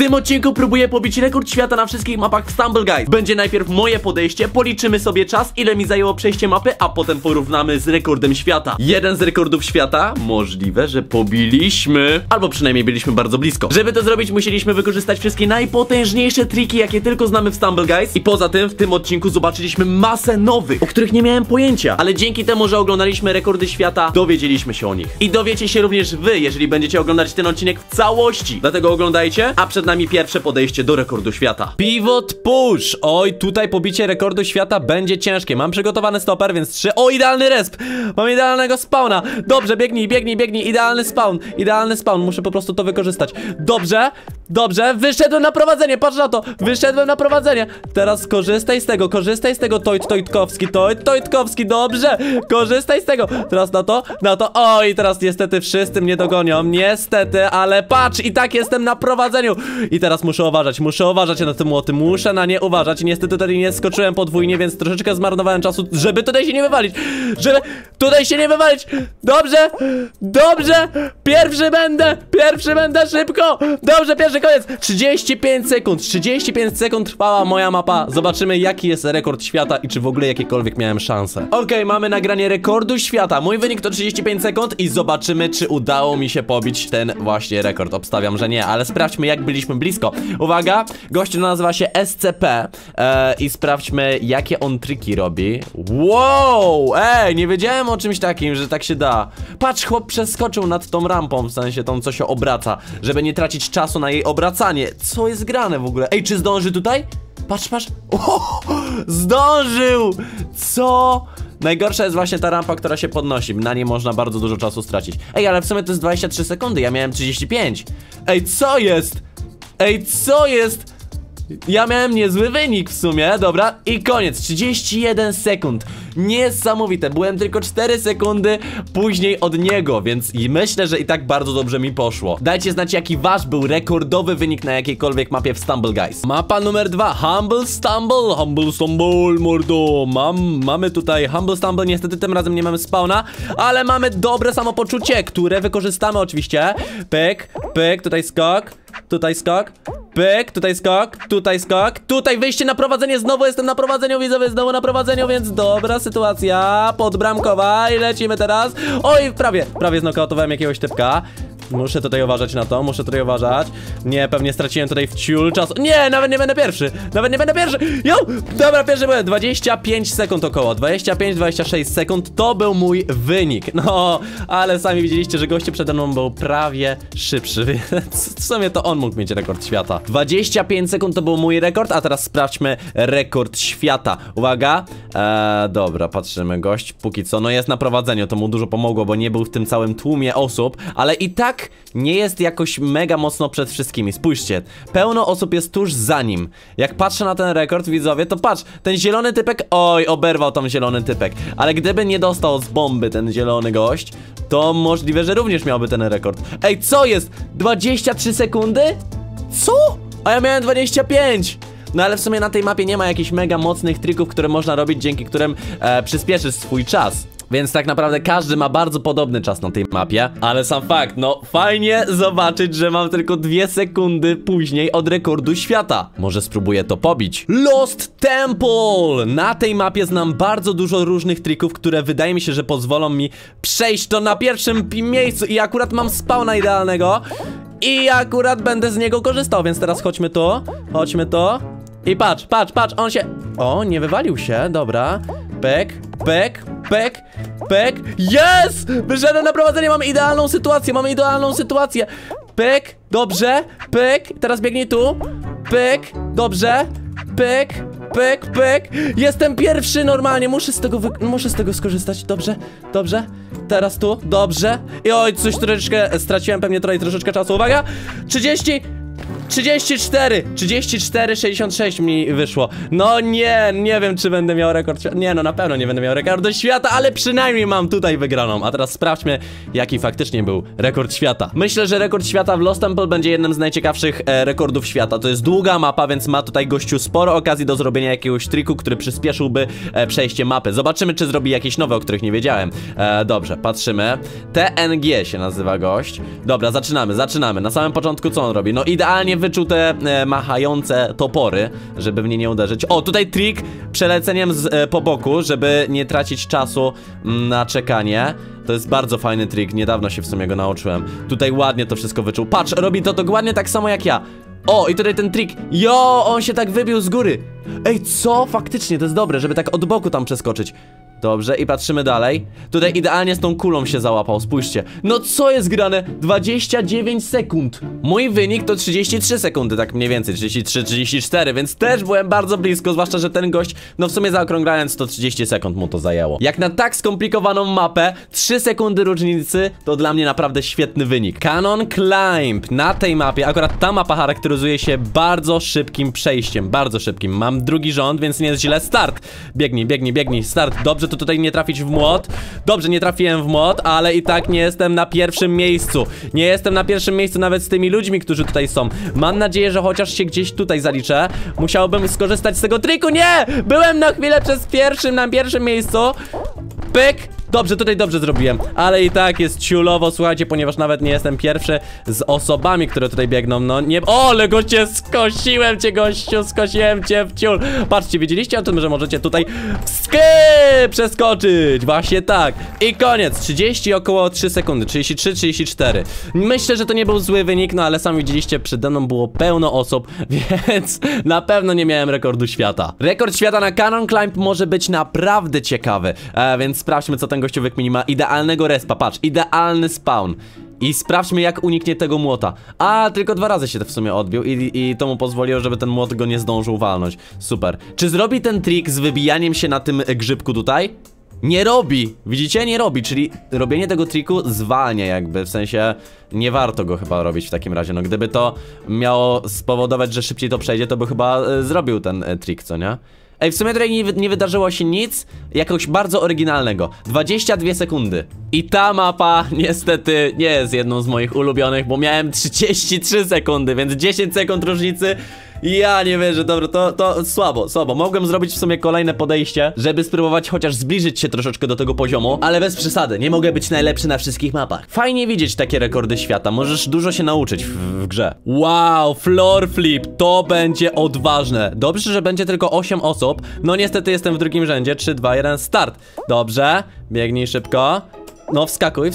tym odcinku próbuję pobić rekord świata na wszystkich mapach w Stumble Guys. Będzie najpierw moje podejście, policzymy sobie czas, ile mi zajęło przejście mapy, a potem porównamy z rekordem świata. Jeden z rekordów świata, możliwe, że pobiliśmy, albo przynajmniej byliśmy bardzo blisko. Żeby to zrobić, musieliśmy wykorzystać wszystkie najpotężniejsze triki, jakie tylko znamy w Stumble Guys. I poza tym w tym odcinku zobaczyliśmy masę nowych, o których nie miałem pojęcia. Ale dzięki temu, że oglądaliśmy rekordy świata, dowiedzieliśmy się o nich. I dowiecie się również wy, jeżeli będziecie oglądać ten odcinek w całości. Dlatego oglądajcie, a przed nami pierwsze podejście do rekordu świata. Pivot push. Oj, tutaj pobicie rekordu świata będzie ciężkie. Mam przygotowany stoper, więc 3. O, idealny resp. Mam idealnego spawna. Dobrze, biegnij, biegnij, biegnij. Idealny spawn. Idealny spawn. Muszę po prostu to wykorzystać. Dobrze. Dobrze, wyszedłem na prowadzenie, patrz na to. Wyszedłem na prowadzenie. Teraz korzystaj z tego, Tojtkowski, dobrze. Korzystaj z tego. Teraz na to. Oj, teraz niestety wszyscy mnie dogonią. Niestety, ale patrz, i tak jestem na prowadzeniu. I teraz muszę uważać na te młoty. Muszę na nie uważać. Niestety tutaj nie skoczyłem podwójnie, więc troszeczkę zmarnowałem czasu, żeby tutaj się nie wywalić. Dobrze, dobrze. Pierwszy będę, szybko. Dobrze, pierwszy koniec. 35 sekund trwała moja mapa. Zobaczymy, jaki jest rekord świata i czy w ogóle jakiekolwiek miałem szansę. Okej, mamy nagranie rekordu świata. Mój wynik to 35 sekund i zobaczymy, czy udało mi się pobić ten właśnie rekord. Obstawiam, że nie, ale sprawdźmy, jak byliśmy blisko. Uwaga, gościu nazywa się SCP i sprawdźmy, jakie on triki robi. Wow, nie wiedziałem o czymś takim, że tak się da. Patrz, chłop przeskoczył nad tą rampą, w sensie tą, co się obraca, żeby nie tracić czasu na jej obracanie. Co jest grane w ogóle? Ej, czy zdąży tutaj? Patrz. Zdążył! Co? Najgorsza jest właśnie ta rampa, która się podnosi. Na niej można bardzo dużo czasu stracić. Ej, ale w sumie to jest 23 sekundy, ja miałem 35. Ej, co jest? Ja miałem niezły wynik w sumie, dobra. I koniec, 31 sekund. Niesamowite, byłem tylko 4 sekundy później od niego, więc myślę, że i tak bardzo dobrze mi poszło. Dajcie znać, jaki wasz był rekordowy wynik na jakiejkolwiek mapie w Stumble Guys. Mapa numer 2, Humble Stumble, mordo. Mamy tutaj Humble Stumble, niestety tym razem nie mamy spawna, ale mamy dobre samopoczucie, które wykorzystamy oczywiście. Pyk, tutaj skok, pyk, tutaj skok, tutaj wyjście na prowadzenie, znowu jestem na prowadzeniu, widzowie, znowu na prowadzeniu, więc dobra sytuacja, podbramkowa i lecimy teraz. Oj, prawie znokautowałem jakiegoś typka. Muszę tutaj uważać na to, Nie, pewnie straciłem tutaj wciul czasu. Nie, nawet nie będę pierwszy. Jo, dobra, pierwszy byłem. 25 sekund około, 25-26 sekund, to był mój wynik. No, ale sami widzieliście, że goście przede mną był prawie szybszy, więc w sumie to on mógł mieć rekord świata. 25 sekund to był mój rekord, a teraz sprawdźmy rekord świata. Uwaga, dobra, patrzymy, gość póki co, no jest na prowadzeniu, to mu dużo pomogło, bo nie był w tym całym tłumie osób, ale i tak nie jest jakoś mega mocno przed wszystkimi. Spójrzcie, pełno osób jest tuż za nim. Jak patrzę na ten rekord, widzowie, to patrz, ten zielony typek, oj, oberwał tam zielony typek. Ale gdyby nie dostał z bomby ten zielony gość, to możliwe, że również miałby ten rekord. Ej, co jest? 23 sekundy? Co? A ja miałem 25. No ale w sumie na tej mapie nie ma jakichś mega mocnych trików, które można robić, dzięki którym przyspieszysz swój czas. Więc tak naprawdę każdy ma bardzo podobny czas na tej mapie. Ale sam fakt, no fajnie zobaczyć, że mam tylko 2 sekundy później od rekordu świata. Może spróbuję to pobić. Lost Temple! Na tej mapie znam bardzo dużo różnych trików, które wydaje mi się, że pozwolą mi przejść to na pierwszym miejscu. I akurat mam spawna idealnego. I akurat będę z niego korzystał, więc teraz chodźmy tu. I patrz, on się... O, nie wywalił się, dobra. Pek. Jest! Wyszedłem na prowadzenie, mamy idealną sytuację. Pek, dobrze, pek. Teraz biegnij tu. Pek, dobrze. Pek. Jestem pierwszy normalnie, muszę z tego skorzystać, dobrze. Teraz tu, dobrze. I oj, coś troszeczkę straciłem, pewnie tutaj troszeczkę czasu, uwaga. 66 mi wyszło. No nie wiem, czy będę miał rekord świata. Nie, no na pewno nie będę miał rekordu świata, ale przynajmniej mam tutaj wygraną. A teraz sprawdźmy, jaki faktycznie był rekord świata. Myślę, że rekord świata w Lost Temple będzie jednym z najciekawszych rekordów świata. To jest długa mapa, więc ma tutaj gościu sporo okazji do zrobienia jakiegoś triku, który przyspieszyłby przejście mapy. Zobaczymy, czy zrobi jakieś nowe, o których nie wiedziałem. Dobrze, patrzymy. TNG się nazywa gość. Dobra, zaczynamy. Na samym początku co on robi? No idealnie wyczuł te machające topory, żeby mnie nie uderzyć. O, tutaj trik przeleceniem po boku, żeby nie tracić czasu na czekanie. To jest bardzo fajny trik, niedawno się w sumie go nauczyłem. Tutaj ładnie to wszystko wyczuł. Patrz, robi to dokładnie tak samo jak ja. O, i tutaj ten trik. Jo, on się tak wybił z góry. Ej, co? Faktycznie, to jest dobre, żeby tak od boku tam przeskoczyć. Dobrze, i patrzymy dalej. Tutaj idealnie z tą kulą się załapał, spójrzcie. No co jest grane? 29 sekund. Mój wynik to 33 sekundy, tak mniej więcej, 33, 34, więc też byłem bardzo blisko, zwłaszcza, że ten gość, no w sumie zaokrąglając, to 30 sekund mu to zajęło. Jak na tak skomplikowaną mapę, 3 sekundy różnicy, to dla mnie naprawdę świetny wynik. Cannon Climb na tej mapie, akurat ta mapa charakteryzuje się bardzo szybkim przejściem, bardzo szybkim. Mam drugi rząd, więc nie jest źle. Start! Biegnij, biegnij, biegnij, start. Dobrze, to tutaj nie trafić w młot. Dobrze, nie trafiłem w młot, ale i tak nie jestem na pierwszym miejscu. Nie jestem na pierwszym miejscu nawet z tymi ludźmi, którzy tutaj są. Mam nadzieję, że chociaż się gdzieś tutaj zaliczę. Musiałbym skorzystać z tego triku. Nie! Byłem na chwilę na pierwszym miejscu. Pyk! Dobrze, tutaj dobrze zrobiłem, ale i tak jest ciulowo, słuchajcie, ponieważ nawet nie jestem pierwszy z osobami, które tutaj biegną, no nie... O, ale goście, skosiłem cię, gościu, skosiłem cię w ciul. Patrzcie, wiedzieliście o tym, że możecie tutaj przeskoczyć, właśnie tak. I koniec, 30 około 3 sekundy, 33, 34. Myślę, że to nie był zły wynik, no ale sami widzieliście, przede mną było pełno osób, więc na pewno nie miałem rekordu świata. Rekord świata na Cannon Climb może być naprawdę ciekawy, więc sprawdźmy, co ten gościu wykmini. Ma idealnego respa, patrz, idealny spawn. I sprawdźmy, jak uniknie tego młota. A, tylko 2 razy się to w sumie odbił i to mu pozwoliło, żeby ten młot go nie zdążył walnąć. Super. Czy zrobi ten trik z wybijaniem się na tym grzybku tutaj? Nie robi! Widzicie? Nie robi, czyli robienie tego triku zwalnia jakby, w sensie nie warto go chyba robić w takim razie. No gdyby to miało spowodować, że szybciej to przejdzie, to by chyba zrobił ten trik, co nie? Ej, w sumie tutaj nie wydarzyło się nic jakoś bardzo oryginalnego. 22 sekundy. I ta mapa niestety nie jest jedną z moich ulubionych, bo miałem 33 sekundy, więc 10 sekund różnicy. Ja nie wierzę, dobra, to słabo. Mogłem zrobić w sumie kolejne podejście, żeby spróbować chociaż zbliżyć się troszeczkę do tego poziomu, ale bez przesady, nie mogę być najlepszy na wszystkich mapach. Fajnie widzieć takie rekordy świata, możesz dużo się nauczyć w grze. Wow, floor flip, to będzie odważne. Dobrze, że będzie tylko 8 osób. No niestety jestem w drugim rzędzie, 3, 2, 1, start. Dobrze, biegnij szybko. No wskakuj.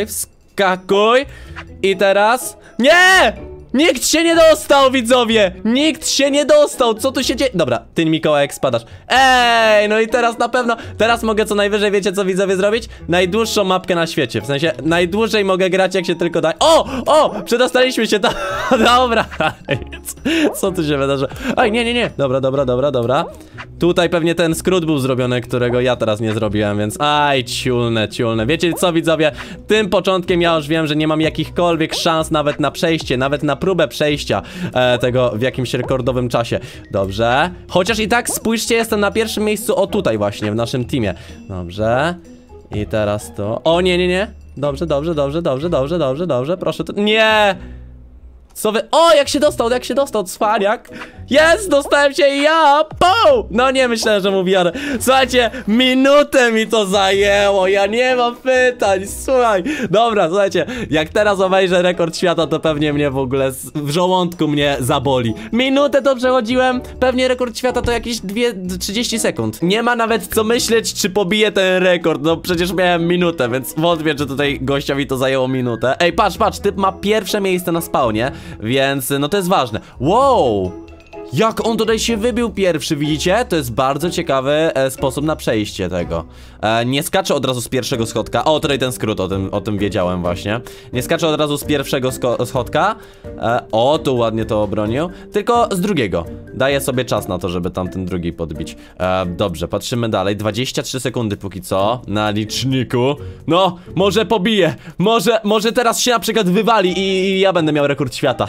I teraz... Nie! Nikt się nie dostał, widzowie! Nikt się nie dostał! Co tu się dzieje? Dobra, ty, Mikołajek, spadasz. Ej, no i teraz na pewno... Teraz mogę co najwyżej, wiecie co, widzowie, zrobić? Najdłuższą mapkę na świecie. W sensie, najdłużej mogę grać, jak się tylko da... O! Przedostaliśmy się tam... Dobra. Co tu się wydarzy? Ej, nie. Dobra. Tutaj pewnie ten skrót był zrobiony, którego ja teraz nie zrobiłem, więc... Aj, ciulne. Wiecie co, widzowie? Tym początkiem ja już wiem, że nie mam jakichkolwiek szans nawet na przejście, nawet na próbę przejścia tego w jakimś rekordowym czasie. Dobrze. Chociaż i tak spójrzcie, jestem na pierwszym miejscu, o tutaj właśnie, w naszym teamie. Dobrze. I teraz to... O, nie. Dobrze. Proszę to... Nie! Co wy... O, jak się dostał, cwaniak. Jest, dostałem się i ja. Pow! No nie myślałem, że mu biorę. Słuchajcie, minutę mi to zajęło. Ja nie mam pytań, słuchaj. Dobra, słuchajcie, jak teraz obejrzę rekord świata, to pewnie mnie w ogóle w żołądku mnie zaboli. Minutę to przechodziłem. Pewnie rekord świata to jakieś 30 sekund. Nie ma nawet co myśleć, czy pobiję ten rekord. No przecież miałem minutę, więc wątpię, że tutaj gościowi to zajęło minutę. Ej, patrz, typ ma pierwsze miejsce na spawnie, więc no to jest ważne. Wow! Jak on tutaj się wybił pierwszy, widzicie? To jest bardzo ciekawy sposób na przejście tego. Nie skacze od razu z pierwszego schodka. O, tutaj ten skrót, o tym wiedziałem właśnie. Nie skacze od razu z pierwszego schodka. O, tu ładnie to obronił. Tylko z drugiego. Daję sobie czas na to, żeby tamten drugi podbić. Dobrze, patrzymy dalej. 23 sekundy póki co na liczniku. No, może pobiję. Może teraz się na przykład wywali i ja będę miał rekord świata.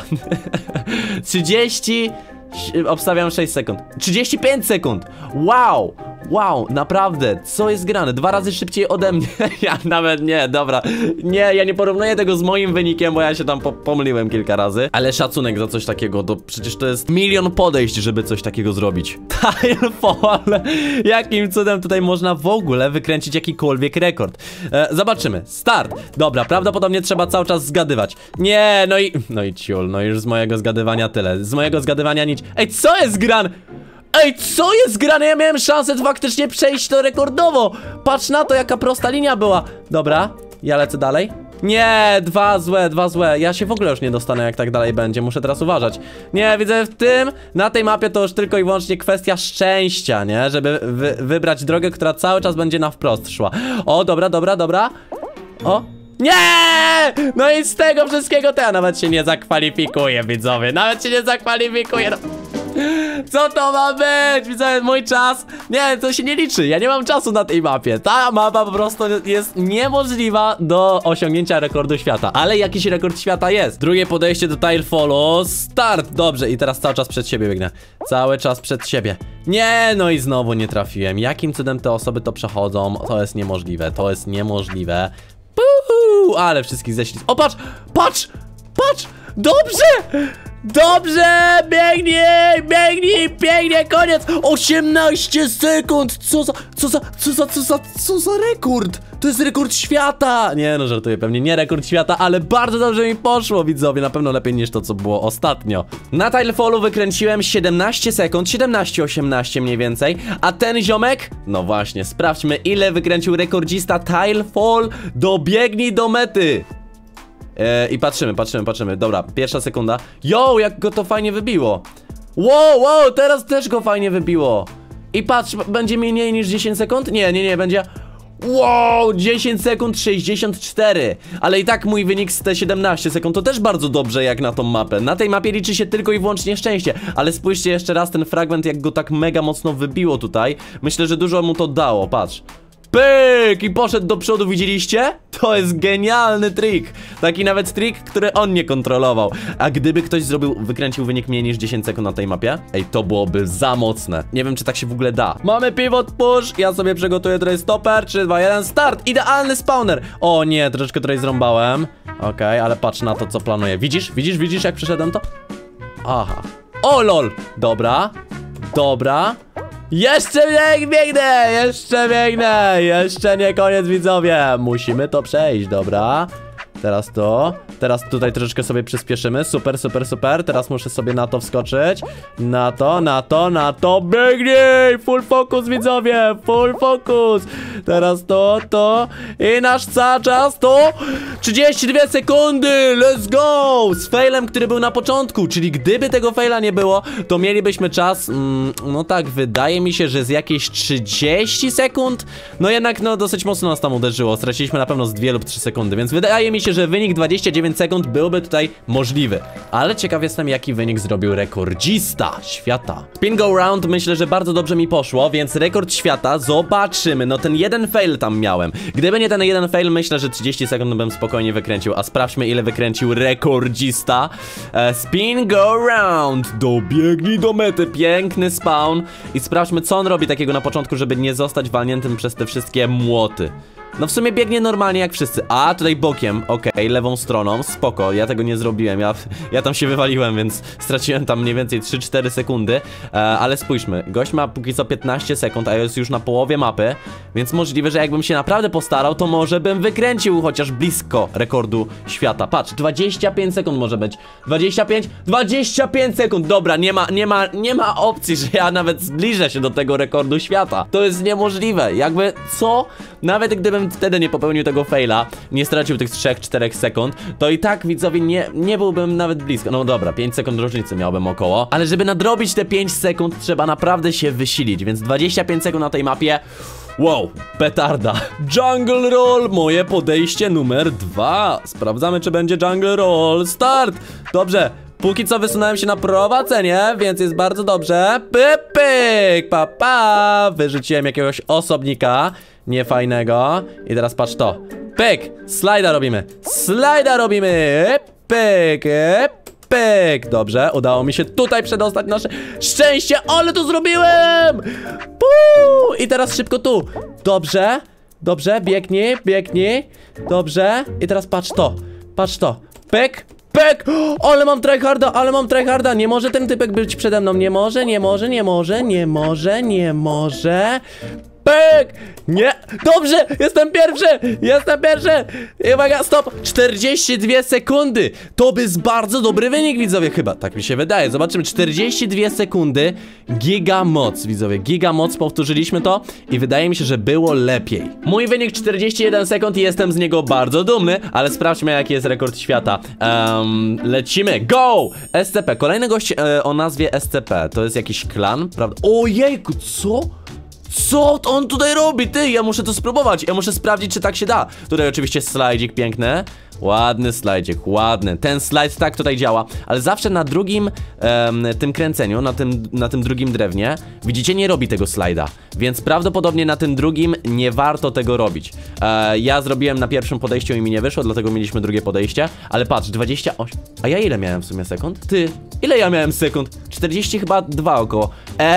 30... Obstawiam 6 sekund. 35 sekund. Wow. Wow, naprawdę, co jest grane? 2 razy szybciej ode mnie. Ja nawet nie, dobra. Nie, ja nie porównuję tego z moim wynikiem, bo ja się tam pomyliłem kilka razy. Ale szacunek za coś takiego, to przecież to jest milion podejść, żeby coś takiego zrobić. Tilefall, jakim cudem tutaj można w ogóle wykręcić jakikolwiek rekord? Zobaczymy, start. Dobra, prawdopodobnie trzeba cały czas zgadywać. Nie, no i ciul, no już z mojego zgadywania tyle. Z mojego zgadywania nic. Ej, co jest grane? Ej, co jest grane? Ja miałem szansę faktycznie przejść to rekordowo. Patrz na to, jaka prosta linia była. Dobra, ja lecę dalej. Nie, 2 złe. Ja się w ogóle już nie dostanę, jak tak dalej będzie. Muszę teraz uważać. Nie, widzę na tej mapie to już tylko i wyłącznie kwestia szczęścia, nie? Żeby wybrać drogę, która cały czas będzie na wprost szła. O, dobra. O. Nie! No i z tego wszystkiego to ja nawet się nie zakwalifikuję, widzowie. Nawet się nie zakwalifikuję. No. Co to ma być? Widzowie, mój czas. Nie, to się nie liczy. Ja nie mam czasu na tej mapie. Ta mapa po prostu jest niemożliwa do osiągnięcia rekordu świata. Ale jakiś rekord świata jest. Drugie podejście do Tilefallu. Start. Dobrze, i teraz cały czas przed siebie biegnę. Cały czas przed siebie. Nie, no i znowu nie trafiłem. Jakim cudem te osoby to przechodzą? To jest niemożliwe. To jest niemożliwe. Puhu, ale wszystkich ześliz. O, patrz! Dobrze, biegnij, koniec. 18 sekund, co za rekord? To jest rekord świata. Nie, no żartuję, pewnie nie rekord świata, ale bardzo dobrze mi poszło, widzowie, na pewno lepiej niż to, co było ostatnio. Na Tilefallu wykręciłem 17 sekund, 17-18 mniej więcej, a ten ziomek, no właśnie, sprawdźmy, ile wykręcił rekordzista Tilefall. Dobiegnij do mety. I patrzymy, dobra, pierwsza sekunda. Yo, jak go to fajnie wybiło. Wow, teraz też go fajnie wybiło. I patrz, będzie mniej niż 10 sekund? Nie, będzie... Wow, 10 sekund 64. Ale i tak mój wynik z te 17 sekund to też bardzo dobrze jak na tą mapę. Na tej mapie liczy się tylko i wyłącznie szczęście. Ale spójrzcie jeszcze raz ten fragment, jak go tak mega mocno wybiło tutaj. Myślę, że dużo mu to dało, patrz. Pyk! I poszedł do przodu, widzieliście? To jest genialny trik. Taki nawet trik, który on nie kontrolował. A gdyby ktoś wykręcił wynik mniej niż 10 sekund na tej mapie? Ej, to byłoby za mocne. Nie wiem, czy tak się w ogóle da. Mamy pivot push. Ja sobie przygotuję tutaj stoper. 3, 2, 1, start! Idealny spawner! O nie, troszeczkę tutaj zrąbałem. Okej, ale patrz na to, co planuję. Widzisz, jak przeszedłem to? Aha. O, lol! Dobra. Jeszcze biegnę! Jeszcze nie koniec, widzowie. Musimy to przejść, dobra. Teraz tutaj troszeczkę sobie przyspieszymy. Super. Teraz muszę sobie na to wskoczyć. Na to. Biegnij! Full focus, widzowie! Full focus! Teraz to. I nasz cały czas to 32 sekundy! Let's go! Z failem, który był na początku. Czyli gdyby tego faila nie było, to mielibyśmy czas... no tak, wydaje mi się, że z jakieś 30 sekund. No jednak, no dosyć mocno nas tam uderzyło. Straciliśmy na pewno z 2 lub 3 sekundy. Więc wydaje mi się, że wynik 29 sekund byłby tutaj możliwy. Ale ciekaw jestem, jaki wynik zrobił rekordzista świata. Spin go round myślę, że bardzo dobrze mi poszło, więc rekord świata zobaczymy. No ten jeden fail tam miałem. Gdyby nie ten jeden fail, myślę, że 30 sekund bym spokojnie wykręcił. A sprawdźmy, ile wykręcił rekordzista. Spin go round. Dobiegnij do mety. Piękny spawn. I sprawdźmy, co on robi takiego na początku, żeby nie zostać walniętym przez te wszystkie młoty. No w sumie biegnie normalnie jak wszyscy. A, tutaj bokiem, okej, lewą stroną. Spoko, ja tego nie zrobiłem. Ja tam się wywaliłem, więc straciłem tam mniej więcej 3-4 sekundy. Ale spójrzmy, gość ma póki co 15 sekund, a jest już na połowie mapy. Więc możliwe, że jakbym się naprawdę postarał, to może bym wykręcił chociaż blisko rekordu świata. Patrz, 25 sekund może być. 25 sekund, dobra, nie ma opcji, że ja nawet zbliżę się do tego rekordu świata. To jest niemożliwe, jakby, co? Nawet gdybym wtedy nie popełnił tego faila, nie stracił tych 3-4 sekund, to i tak, widzowie, nie byłbym nawet blisko. No dobra, 5 sekund różnicy miałbym około. Ale żeby nadrobić te 5 sekund, trzeba naprawdę się wysilić, więc 25 sekund na tej mapie. Wow, petarda. Jungle Roll, moje podejście numer 2. Sprawdzamy, czy będzie Jungle Roll. Start! Dobrze. Póki co wysunąłem się na prowadzenie, więc jest bardzo dobrze. Pyk, pa. Wyrzuciłem jakiegoś osobnika niefajnego. I teraz patrz to. Pyk, slajda robimy. Pyk, Pyk, dobrze, udało mi się tutaj przedostać nasze szczęście, ale to zrobiłem! Puu! I teraz szybko tu. Dobrze, dobrze, biegnij, biegnij. Dobrze, i teraz patrz to, pyk, pyk, ale mam tryharda, ale mam tryharda. Nie może ten typek być przede mną, nie może, nie może, nie może, nie może, nie może. Pyk! Nie! Dobrze! Jestem pierwszy! Jestem pierwszy! I uwaga, stop! 42 sekundy! To jest bardzo dobry wynik, widzowie, chyba. Tak mi się wydaje. Zobaczymy. 42 sekundy. Giga moc, widzowie. Giga moc, powtórzyliśmy to i wydaje mi się, że było lepiej. Mój wynik 41 sekund i jestem z niego bardzo dumny, ale sprawdźmy, jaki jest rekord świata. Lecimy. Go! SCP. Kolejny gość o nazwie SCP. To jest jakiś klan, prawda? Ojejku, co? Co on tutaj robi? Ty, ja muszę to spróbować. Ja muszę sprawdzić, czy tak się da. Tutaj oczywiście slajdzik piękny. Ładny slajdzik, ładny. Ten slajd tak tutaj działa, ale zawsze na drugim tym kręceniu, na tym drugim drewnie, widzicie, nie robi tego slajda. Więc prawdopodobnie na tym drugim nie warto tego robić. Ja zrobiłem na pierwszym podejściu i mi nie wyszło, dlatego mieliśmy drugie podejście. Ale patrz, 28. A ja ile miałem w sumie sekund? Ty, ile ja miałem sekund? 40 chyba 2 około.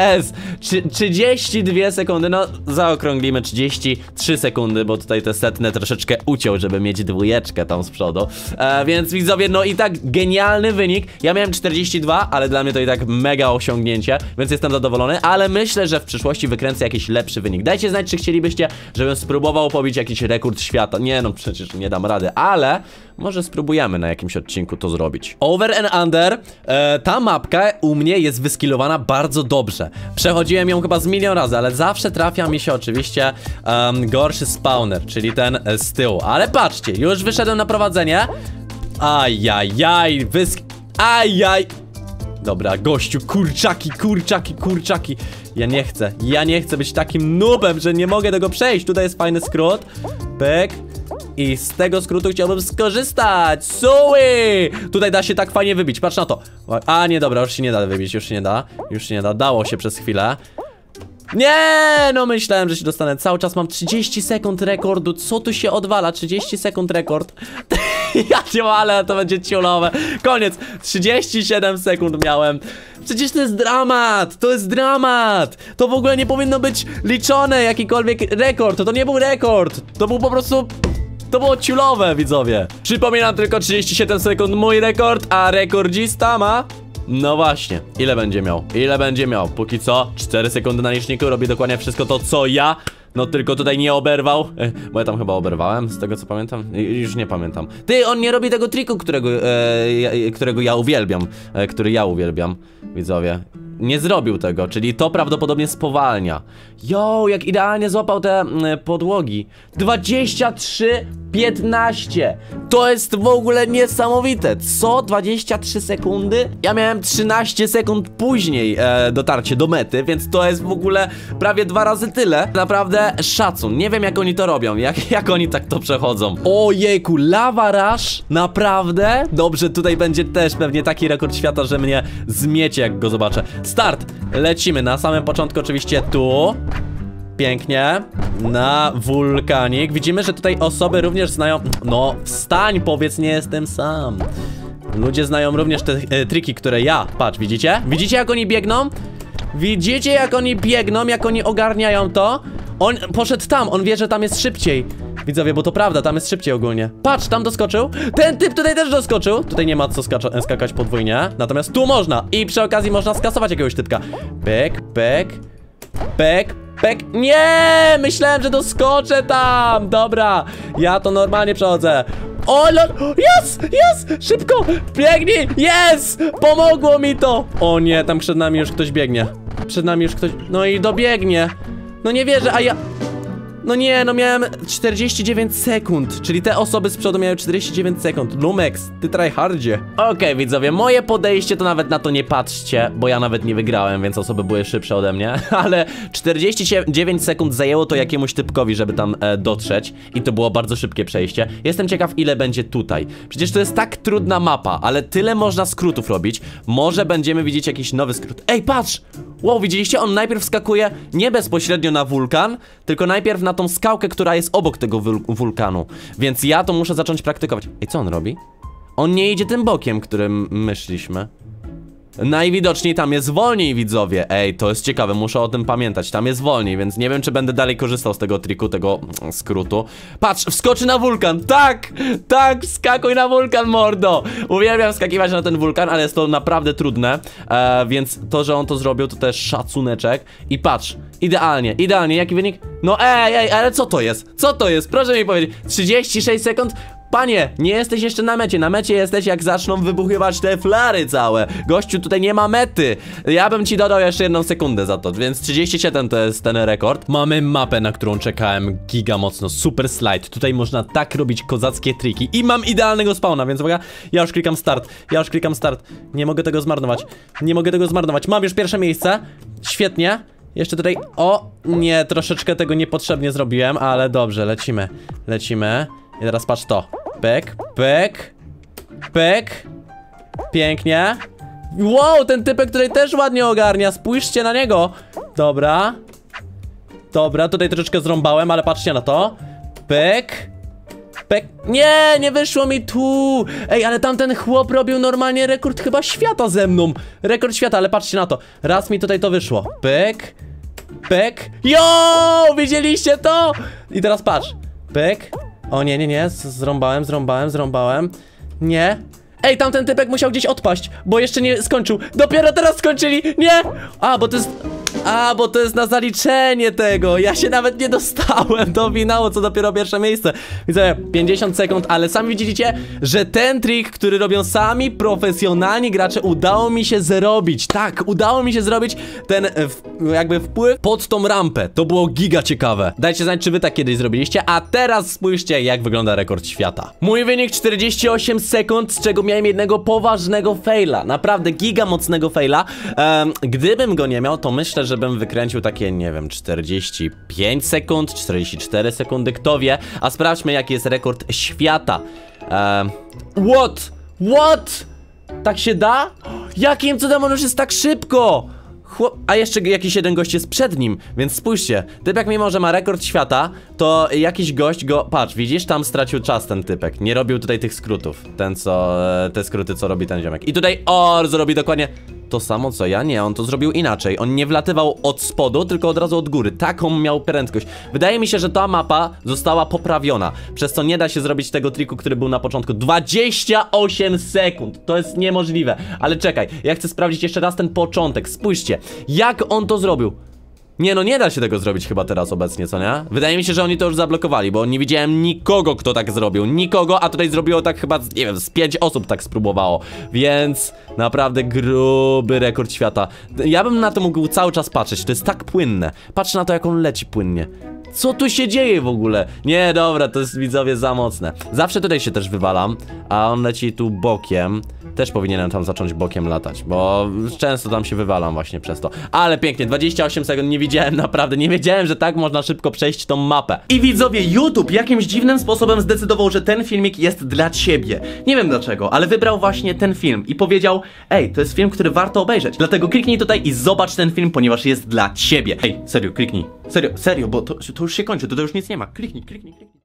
32 sekundy, no zaokrąglimy 33 sekundy, bo tutaj te setne troszeczkę uciął, żeby mieć dwójeczkę tam z przodu. Więc widzowie, no i tak genialny wynik. Ja miałem 42, ale dla mnie to i tak mega osiągnięcie, więc jestem zadowolony, ale myślę, że w przyszłości wykręcę jakiś lepszy wynik. Dajcie znać, czy chcielibyście, żebym spróbował pobić jakiś rekord świata. Nie no, przecież nie dam rady, ale może spróbujemy na jakimś odcinku to zrobić. Over and Under, ta mapka u mnie jest wyskillowana bardzo dobrze. Przechodziłem ją chyba z milion razy, ale zawsze trafia mi się oczywiście gorszy spawner, czyli ten z tyłu. Ale patrzcie, już wyszedłem na prowadzenie. Ajajaj, ajaj. Dobra, gościu, kurczaki, kurczaki, kurczaki. Ja nie chcę być takim noobem, że nie mogę tego przejść. Tutaj jest fajny skrót. Pyk. I z tego skrótu chciałbym skorzystać. Suły! Tutaj da się tak fajnie wybić, patrz na to. A nie, dobra, już się nie da wybić, już się nie da, dało się przez chwilę. Nie, no myślałem, że się dostanę. Cały czas mam 30 sekund rekordu. Co tu się odwala? 30 sekund rekord. Ja cię ale to będzie ciulowe. Koniec, 37 sekund miałem. Przecież to jest dramat. To jest dramat. To w ogóle nie powinno być liczone jakikolwiek rekord. To nie był rekord. To był po prostu... To było ciulowe, widzowie. Przypominam, tylko 37 sekund mój rekord, a rekordzista ma... No właśnie, ile będzie miał? Ile będzie miał? Póki co 4 sekundy na liczniku, robi dokładnie wszystko to, co ja. No tylko tutaj nie oberwał, bo ja tam chyba oberwałem, z tego co pamiętam. Już nie pamiętam. Ty, on nie robi tego triku, którego ja uwielbiam. Który ja uwielbiam, widzowie. Nie zrobił tego, czyli to prawdopodobnie spowalnia. Jo, jak idealnie złapał te podłogi. 23:15. To jest w ogóle niesamowite. Co? 23 sekundy? Ja miałem 13 sekund później dotarcie do mety, więc to jest w ogóle prawie 2 razy tyle. Naprawdę szacun. Nie wiem, jak oni to robią, jak oni tak to przechodzą. Ojejku, Lava Rush? Naprawdę? Dobrze, tutaj będzie też pewnie taki rekord świata, że mnie zmiecie, jak go zobaczę. Start! Lecimy na samym początku oczywiście tu. Pięknie. Na wulkanik. Widzimy, że tutaj osoby również znają... No, wstań, powiedz, nie jestem sam. Ludzie znają również te triki, które ja... Patrz, widzicie? Widzicie, jak oni biegną? Widzicie, jak oni biegną, jak oni ogarniają to? On poszedł tam, on wie, że tam jest szybciej. Widzowie, bo to prawda, tam jest szybciej ogólnie. Patrz, tam doskoczył. Ten typ tutaj też doskoczył. Tutaj nie ma co skakać podwójnie. Natomiast tu można. I przy okazji można skasować jakiegoś typka. Pek, pek, pek, pek. Nie! Myślałem, że doskoczę tam. Dobra, ja to normalnie przechodzę. O, jest! Szybko! Biegnij! Jest! Pomogło mi to! O nie, tam przed nami już ktoś biegnie. Przed nami już ktoś... No i dobiegnie. No nie wierzę, a ja... No nie, no miałem 49 sekund. Czyli te osoby z przodu miały 49 sekund. Lumex, ty tryhardzie. Okej, widzowie, moje podejście to nawet na to nie patrzcie, bo ja nawet nie wygrałem, więc osoby były szybsze ode mnie. Ale 49 sekund zajęło to jakiemuś typkowi, żeby tam dotrzeć. I to było bardzo szybkie przejście. Jestem ciekaw, ile będzie tutaj. Przecież to jest tak trudna mapa, ale tyle można skrótów robić. Może będziemy widzieć jakiś nowy skrót. Ej, patrz! Wow, widzieliście? On najpierw skakuje nie bezpośrednio na wulkan, tylko najpierw na tą skałkę, która jest obok tego wulkanu. Więc ja to muszę zacząć praktykować. Ej, co on robi? On nie idzie tym bokiem, którym myśleliśmy. Najwidoczniej tam jest wolniej, widzowie. Ej, to jest ciekawe, muszę o tym pamiętać. Tam jest wolniej, więc nie wiem, czy będę dalej korzystał z tego triku, tego skrótu. Patrz, wskoczy na wulkan. Tak, tak, wskakuj na wulkan, mordo. Uwielbiam wskakiwać na ten wulkan, ale jest to naprawdę trudne. Więc to, że on to zrobił, to też szacuneczek. I patrz, idealnie, idealnie, jaki wynik? No ej, ale co to jest? Co to jest? Proszę mi powiedzieć, 36 sekund? Panie, nie jesteś jeszcze na mecie jesteś jak zaczną wybuchywać te flary całe. Gościu, tutaj nie ma mety. Ja bym ci dodał jeszcze 1 sekundę za to, więc 37 to jest ten rekord. Mamy mapę, na którą czekałem giga mocno, super slide. Tutaj można tak robić kozackie triki i mam idealnego spawna, więc uwaga, ja już klikam start, nie mogę tego zmarnować, mam już pierwsze miejsce, świetnie. Jeszcze tutaj, o nie, troszeczkę tego niepotrzebnie zrobiłem, ale dobrze, lecimy. I teraz patrz to. Pyk. Pięknie. Wow, ten typek tutaj też ładnie ogarnia. Spójrzcie na niego. Dobra, tutaj troszeczkę zrąbałem, ale patrzcie na to. Pyk. Nie wyszło mi tu. Ej, ale tamten chłop robił normalnie rekord chyba świata ze mną. Rekord świata, ale patrzcie na to. Raz mi tutaj to wyszło. Pyk. Jo, widzieliście to? I teraz patrz. Pyk. O nie, zrąbałem. Nie. Ej, tamten typek musiał gdzieś odpaść, bo jeszcze nie skończył. Dopiero teraz skończyli, nie. Bo to jest na zaliczenie tego. Ja się nawet nie dostałem do finału, co dopiero pierwsze miejsce. Widzę 50 sekund, ale sami widzicie, że ten trik, który robią sami profesjonalni gracze, udało mi się zrobić. Tak, udało mi się zrobić ten jakby wpływ pod tą rampę. To było giga ciekawe. Dajcie znać, czy wy tak kiedyś zrobiliście. A teraz spójrzcie, jak wygląda rekord świata. Mój wynik 48 sekund, z czego miałem jednego poważnego faila. Naprawdę giga mocnego faila. Gdybym go nie miał, to myślę, że bym wykręcił takie, nie wiem, 45 sekund, 44 sekundy, kto wie. A sprawdźmy, jaki jest rekord świata. What? Tak się da? Jakim cudem on już jest tak szybko? A jeszcze jakiś jeden gość jest przed nim, więc spójrzcie. Typek, mimo że ma rekord świata, to jakiś gość go... Patrz, widzisz? Tam stracił czas ten typek. Nie robił tutaj tych skrótów. Te skróty, co robi ten ziomek. I tutaj Orz robi dokładnie to samo, co ja. Nie, on to zrobił inaczej. On nie wlatywał od spodu, tylko od razu od góry. Taką miał prędkość. Wydaje mi się, że ta mapa została poprawiona, przez co nie da się zrobić tego triku, który był na początku. 28 sekund. To jest niemożliwe. Ale czekaj, ja chcę sprawdzić jeszcze raz ten początek. Spójrzcie, jak on to zrobił. Nie, no nie da się tego zrobić chyba teraz obecnie, co nie? Wydaje mi się, że oni to już zablokowali, bo nie widziałem nikogo, kto tak zrobił. Nikogo, a tutaj zrobiło tak chyba, nie wiem, z 5 osób tak spróbowało. Więc naprawdę gruby rekord świata. Ja bym na to mógł cały czas patrzeć, to jest tak płynne. Patrz na to, jak on leci płynnie. Co tu się dzieje w ogóle? Nie, dobra, to jest, widzowie, za mocne. Zawsze tutaj się też wywalam, a on leci tu bokiem. Też powinienem tam zacząć bokiem latać, bo często tam się wywalam właśnie przez to. Ale pięknie, 28 sekund, nie widziałem, naprawdę nie wiedziałem, że tak można szybko przejść tą mapę. I widzowie, YouTube jakimś dziwnym sposobem zdecydował, że ten filmik jest dla ciebie. Nie wiem dlaczego, ale wybrał właśnie ten film i powiedział: ej, to jest film, który warto obejrzeć. Dlatego kliknij tutaj i zobacz ten film, ponieważ jest dla ciebie. Ej, serio, kliknij. Serio, bo to już się kończy, to już nic nie ma. Kliknij.